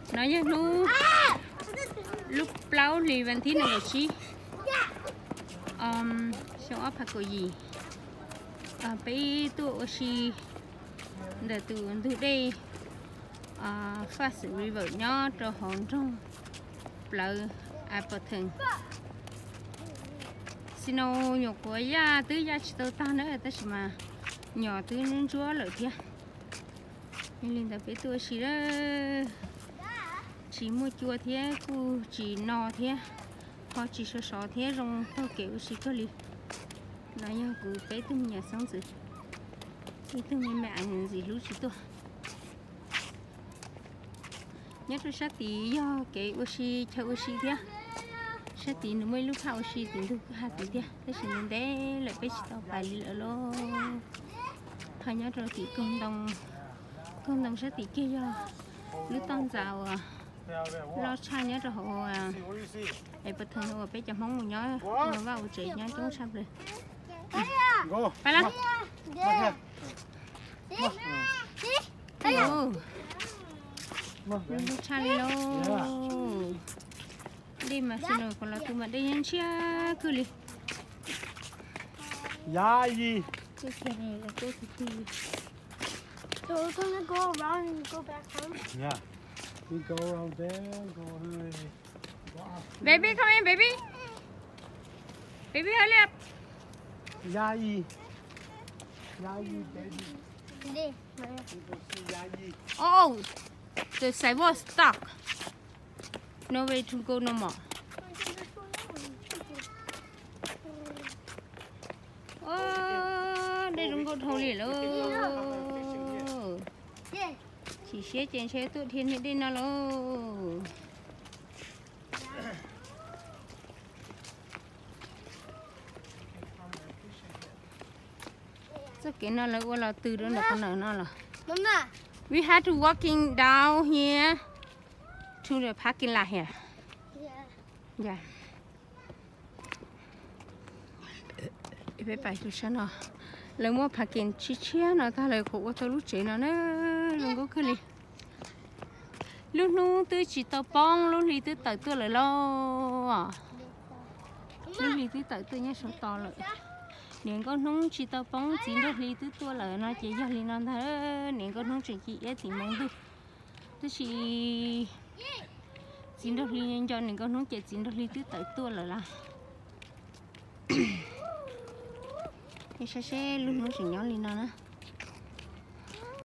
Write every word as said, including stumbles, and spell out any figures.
nói nhá lúc lúc lâu thì vẫn thi này chi um show up cái gì à bây tụ chi để tụ tụ đây à phát sự river nhỏ cho hòn trong lâu Appleton xin ô nhục của ya tứ ya chỉ tao ta nữa ta chỉ mà nhỏ tứ nên chúa lợi kia nên lên tập với tôi chỉ đó chỉ mua chua thế cô chỉ no thế họ chỉ sợ sợ thế rồi tao kiểu chỉ có li nói nhau cứ bé tôi nhà sống gì thì tôi mẹ ăn gì lúc chỉ tôi nhất là sát tí do cái oxy cho oxy thế sát tí nữa mới lúc hao oxy thì tôi hạt tí thế thế chỉ nên để lại bé chỉ tao phải lỡ lo hay nhớ rồi thì công đồng công đồng sát tí kia do lúc tăng giàu lo cha nhớ rồi họ để bật thường rồi bé chấm móng một nhớ nó vào chỉ nhớ chúng sắp rồi phải lắm Đừng cha đi lo đi mà xin rồi còn là tụi mình đây nhân chia cứ đi giá gì cái kia này là tôi thì So we're gonna go around and go back home. yeah we go around there go around go up baby come in baby baby hurry up giá gì giá gì baby Đi. giá gì oh the sidewalk stuck no way to go no more oh đây đừng có thâu lì luôn chỉ xe trên xe tụi thiên hiện đi nào luôn chắc cái nào là là từ đó là con nào nó là Mama. we had to walking down here to the parking lot here Yeah. yeah phải phải chú sao nào lấy mua parking chi chia nó ta lại khổ tôi lúc chế nó nó đừng có cái gì lúc nu tôi chỉ tao bong lúc thì tôi tự tôi lại lo lúc thì tôi tự tôi nhớ số to lại nếu con nông chỉ tao bong chỉ được thì tôi tôi lại nó chỉ cho thì nó thế nếu con nông chỉ chỉ thì mong tôi tôi chỉ chỉ được thì nhân cho nếu con nông chỉ chỉ được thì tôi tự tôi lại là cái xe xe lúc nó chỉ nhỏ lên nó nữa